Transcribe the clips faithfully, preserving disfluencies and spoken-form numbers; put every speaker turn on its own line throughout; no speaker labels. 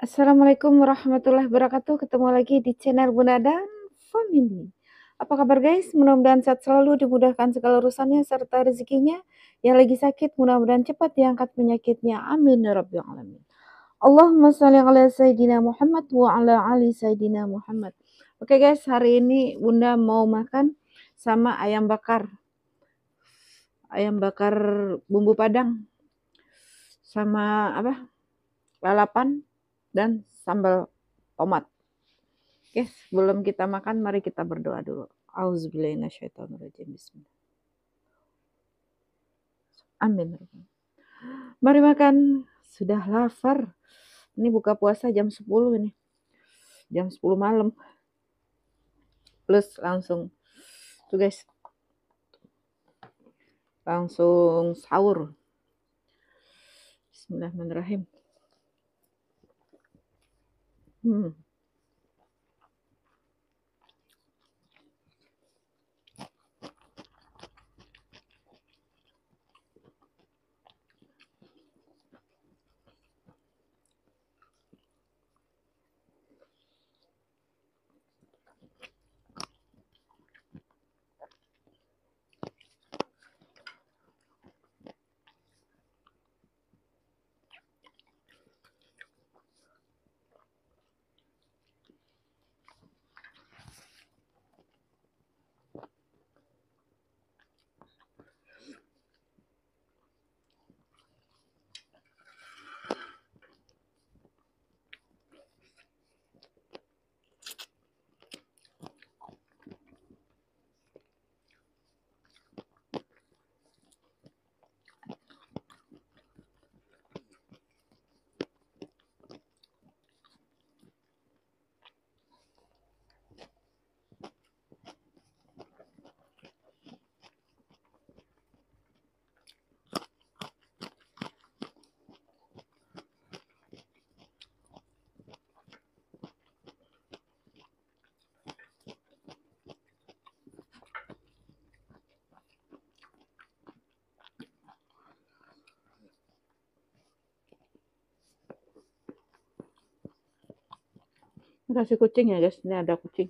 Assalamualaikum warahmatullahi wabarakatuh. Ketemu lagi di channel Bunda dan Family. Apa kabar guys? Mudah-mudahan sehat selalu, dimudahkan segala urusannya serta rezekinya. Yang lagi sakit mudah-mudahan cepat diangkat penyakitnya. Amin ya rabbal alamin. Allahumma shalli ala sayyidina Muhammad wa ala ali sayyidina Muhammad. Oke guys, hari ini Bunda mau makan sama ayam bakar. Ayam bakar bumbu padang sama apa? Lalapan dan sambal tomat. Oke, sebelum kita makan, mari kita berdoa dulu. Auzubillahiminasyaitonirrajim. Bismillah. Amin. Mari makan. Sudah lapar. Ini buka puasa jam sepuluh ini. Jam sepuluh malam. Plus langsung. Tuh guys. Langsung sahur. Bismillahirrahmanirrahim. Hmm. Kasih kucing ya guys. Ini ada kucing.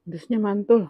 Pedasnya mantul.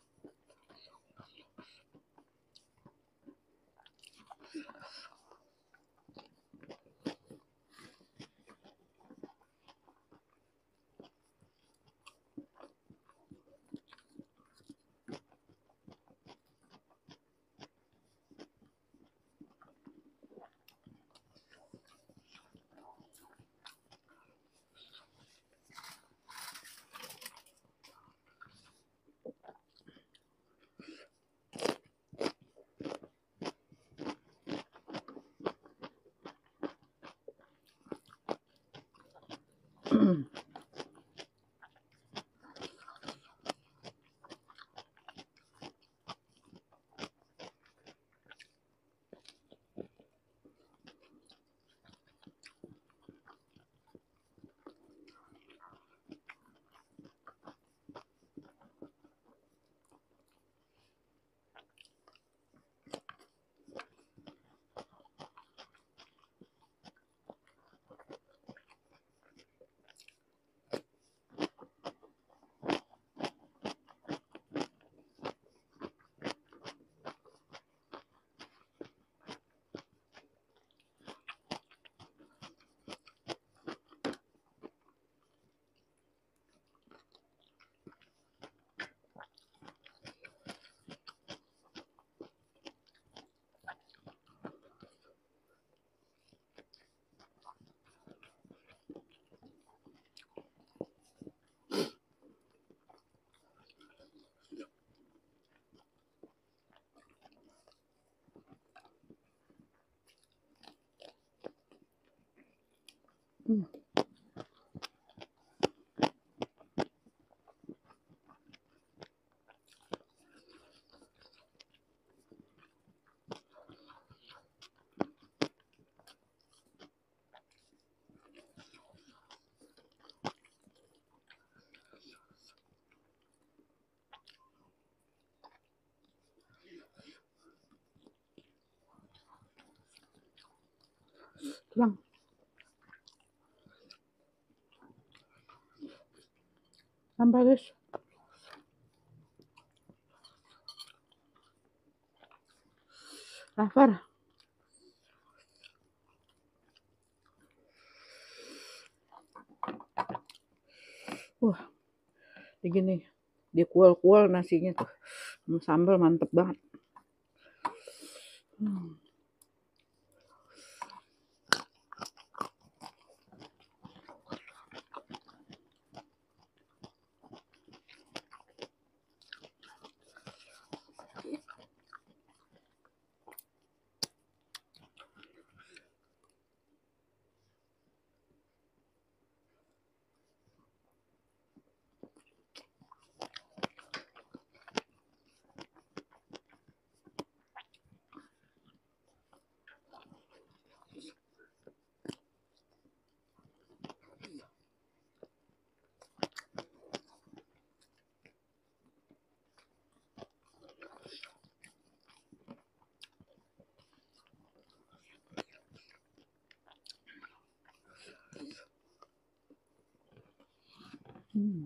Hmm. Tulang. Tambah guys. Lapar. Wah, begini. Dia kual-kual nasinya tuh. Sama sambal mantep banget. Hmm. Hmm.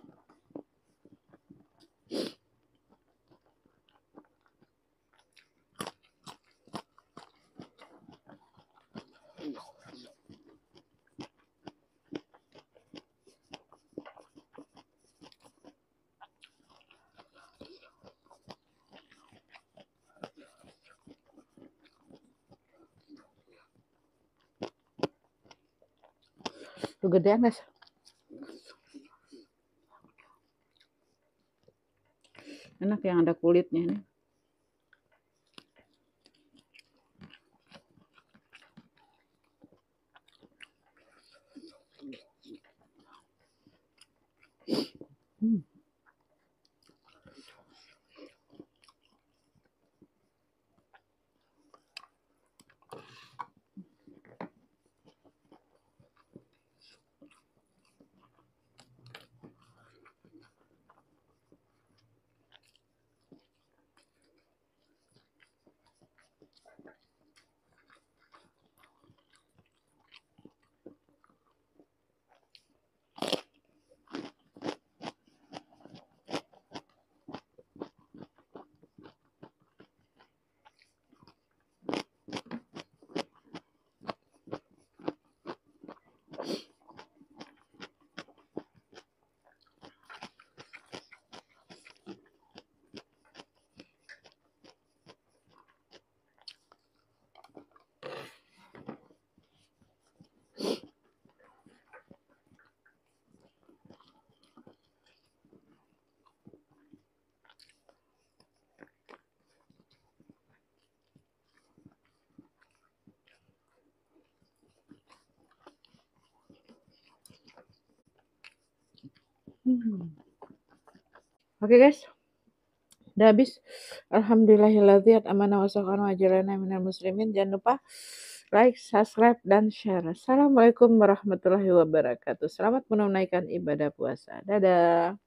Tuh gedean guys. Enak yang ada kulitnya ini. Hmm. Hmm. Oke guys, udah habis. Alhamdulillahilladzi at'amana wa saqana wa jalana minal muslimin. Jangan lupa like, subscribe, dan share. Assalamualaikum warahmatullahi wabarakatuh. Selamat menunaikan ibadah puasa. Dadah.